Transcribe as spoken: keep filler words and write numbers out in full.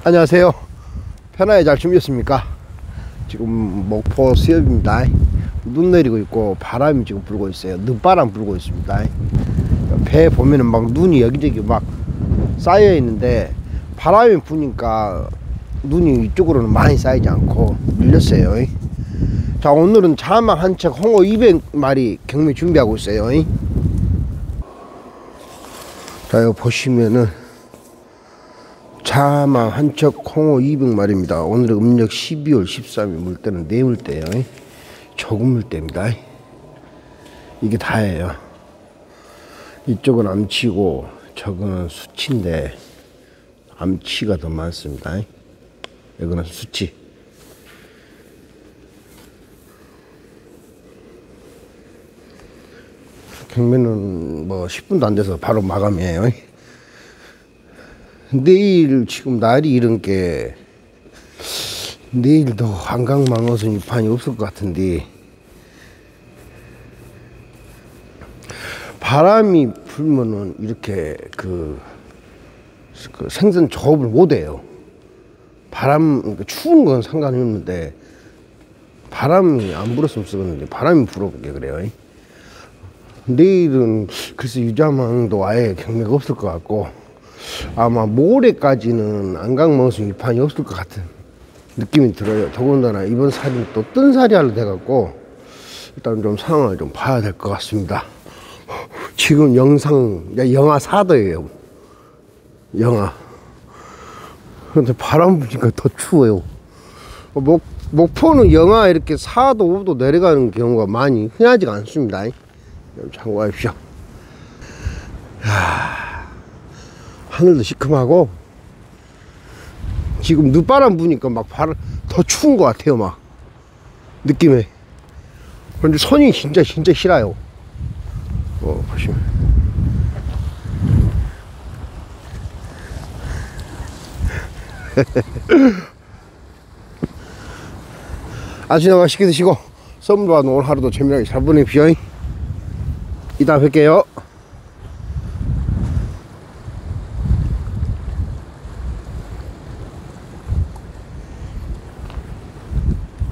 안녕하세요. 편하게 잘 주무셨습니까? 지금 목포 수협입니다. 눈 내리고 있고 바람이 지금 불고 있어요. 늦바람 불고 있습니다. 배 보면은 막 눈이 여기저기 막 쌓여 있는데 바람이 부니까 눈이 이쪽으로는 많이 쌓이지 않고 밀렸어요. 자, 오늘은 자막 한 척 홍어 이백 마리 경매 준비하고 있어요. 자, 여기 보시면은 자막 한 척 홍어 이백 마리입니다. 오늘은 음력 십이월 십삼일 물때는 내물때예요. 적은 물때입니다. 이게 다예요. 이쪽은 암치고 저거는 수치인데 암치가 더 많습니다. 여기는 수치. 경매는 뭐 십 분도 안 돼서 바로 마감이에요. 내일 지금 날이 이런 게 내일도 한강망어선 입판이 없을 것 같은데 바람이 불면은 이렇게 그, 그 생선 조업을 못해요. 바람, 그러니까 추운 건 상관이 없는데 바람이 안 불었으면 쓰겠는데 바람이 불어보게 그래요. 내일은 글쎄 유자망도 아예 경매가 없을 것 같고 아마 모레까지는 안강망어선 입판이 없을 것 같은 느낌이 들어요. 더군다나 이번 살이 또 뜬살이 하려 돼갖고 일단 좀 상황을 좀 봐야 될 것 같습니다. 지금 영상 영하 사 도예요. 영하. 근데 바람 부니까 더 추워요. 목, 목포는 영하 이렇게 사 도 오 도 내려가는 경우가 많이 흔하지가 않습니다. 참고하십시오. 야, 하늘도 시큼하고 지금 늦바람 부니까 막 바람 더 추운 것 같아요. 막 느낌에. 그런데 손이 진짜 진짜 싫어요. 어, 보시면 아침에 맛있게 드시고 선물받은 오늘 하루도 재미나게 잘 보내십시오. 이따 뵐게요.